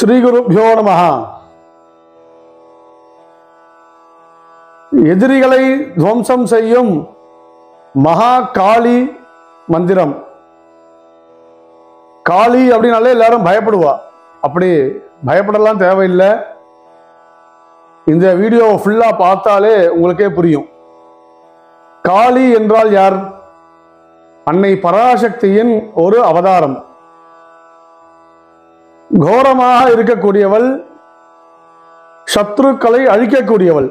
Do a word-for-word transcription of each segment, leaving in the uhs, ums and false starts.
श्री गुरुभ्यो नमः। எதிரிகளை துவம்சம் செய்யும் மகா காளி மந்திரம். காளி அப்படினாலே எல்லாரும் பயப்படுவா. அப்படி பயப்படலாம் தேவையில்லை. இந்த வீடியோ ஃபுல்லா பார்த்தாலே உங்களுக்கே புரியும். காளி என்றால் யார்? அன்னை பராசக்தியின் ஒரு அவதாரம். கோரமாக இருக்கக்கூடியவள், சத்ருக்களை அழிக்கக்கூடியவள்.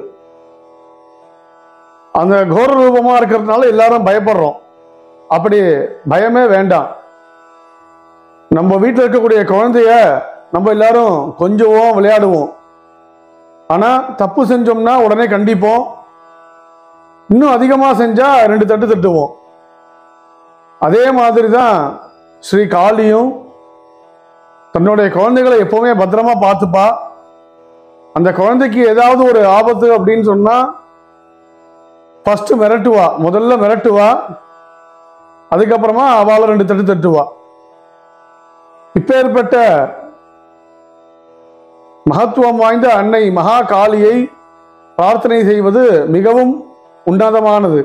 அந்த கோர ரூபமா இருக்கிறதுனால எல்லாரும் பயப்படுறோம். அப்படி பயமே வேண்டாம். நம்ம வீட்டில் இருக்கக்கூடிய குழந்தைய நம்ம எல்லாரும் கொஞ்சுவோம், விளையாடுவோம். ஆனா தப்பு செஞ்சோம்னா உடனே கண்டிப்போம். இன்னும் அதிகமா செஞ்சா ரெண்டு தட்டு தட்டுவோம். அதே மாதிரி தான் ஸ்ரீ காளியும் தன்னுடைய குழந்தைகளை எப்பவுமே பத்திரமா பார்த்துப்பா. அந்த குழந்தைக்கு ஏதாவது ஒரு ஆபத்து அப்படின்னு சொன்னா ஃபர்ஸ்ட் மிரட்டுவா. முதல்ல மிரட்டுவா, அதுக்கப்புறமா அவளை ரெண்டு தட்டு தட்டுவா. இப்பேற்பட்ட மகத்துவம் வாய்ந்த அன்னை மகா காளியை பிரார்த்தனை செய்வது மிகவும் உன்னதமானது.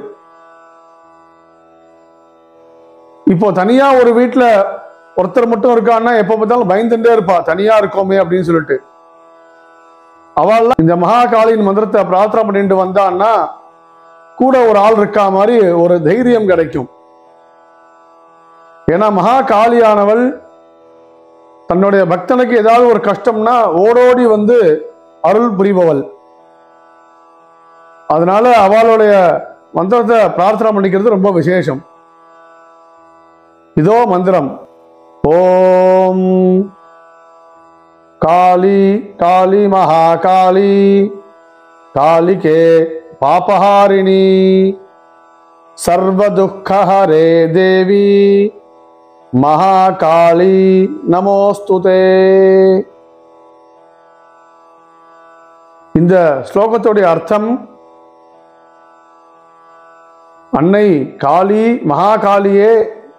இப்போ தனியா ஒரு வீட்டுல ஒருத்தர் மட்டும் இருக்கான்னா எப்ப பார்த்தாலும் பயந்துட்டே இருப்பா, தனியா இருக்கோமே அப்படின்னு சொல்லிட்டு. அவள் இந்த மகா காளியின் மந்திரத்தை பிரார்த்தனை பண்ணிட்டு வந்தான்னா கூட ஒரு ஆள் இருக்கா மாதிரி ஒரு தைரியம் கிடைக்கும். ஏன்னா மகா காளியானவள் தன்னுடைய பக்தனுக்கு ஏதாவது ஒரு கஷ்டம்னா ஓடோடி வந்து அருள் புரிபவள். அதனால அவளுடைய மந்திரத்தை பிரார்த்தனை பண்ணிக்கிறது ரொம்ப விசேஷம். இதோ மந்திரம். ஓம் காளி காளி மகாகாளி காளிகே பாபஹாரிணி சர்வ துக்கஹரே தேவி மகாகாளி நமோஸ்துதே. இந்த ஸ்லோகத்துடைய அர்த்தம், அன்னை காளி மகாகாளியே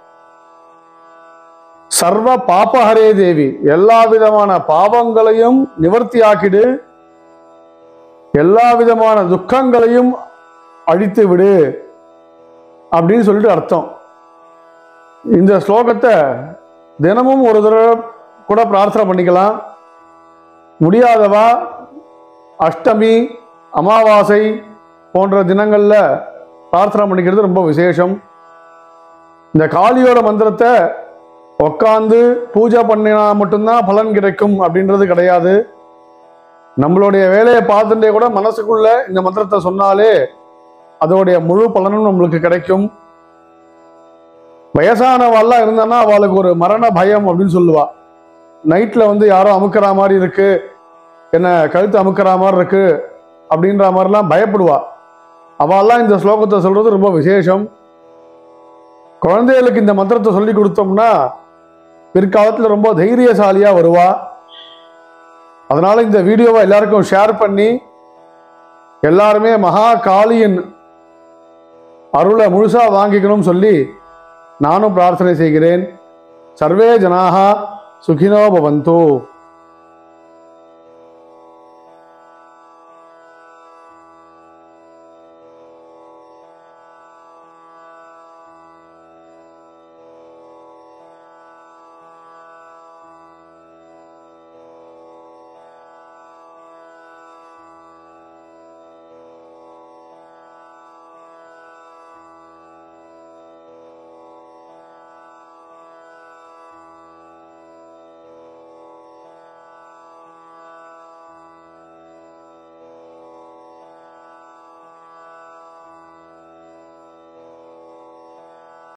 சர்வ பாபஹரே தேவி, எல்லா விதமான பாவங்களையும் நிவர்த்தி ஆக்கிடு, எல்லா விதமான துக்கங்களையும் அழித்து விடு அப்படின்னு சொல்லிட்டு அர்த்தம். இந்த ஸ்லோகத்தை தினமும் ஒரு தடவை கூட பிரார்த்தனை பண்ணிக்கலாம். முடியாதவா அஷ்டமி, அமாவாசை போன்ற தினங்கள்ல பிரார்த்தனை பண்ணிக்கிறது ரொம்ப விசேஷம். இந்த காளியோட மந்திரத்தை உட்காந்து பூஜை பண்ணினா மட்டும்தான் பலன் கிடைக்கும் அப்படின்றது கிடையாது. நம்மளுடைய வேலையை பார்த்துட்டே கூட மனசுக்குள்ள இந்த மந்திரத்தை சொன்னாலே அதோடைய முழு பலனும் நம்மளுக்கு கிடைக்கும். வயசானவாள்லாம் இருந்தான்னா அவளுக்கு ஒரு மரண பயம் அப்படின்னு சொல்லுவா. நைட்ல வந்து யாரோ அமுக்கிற மாதிரி இருக்கு, என்ன கழுத்து அமுக்கிற மாதிரி இருக்கு அப்படின்ற மாதிரிலாம் பயப்படுவா. அவெல்லாம் இந்த ஸ்லோகத்தை சொல்றது ரொம்ப விசேஷம். குழந்தைகளுக்கு இந்த மந்திரத்தை சொல்லி கொடுத்தோம்னா பிற்காலத்தில் ரொம்ப தைரியசாலியா வருவா. அதனால இந்த வீடியோவை எல்லாருக்கும் ஷேர் பண்ணி எல்லாருமே மகா காளியின் அருளை முழுசா வாங்கிக்கணும்னு சொல்லி நானும் பிரார்த்தனை செய்கிறேன். சர்வே ஜனாஹா சுகினோ பவந்து.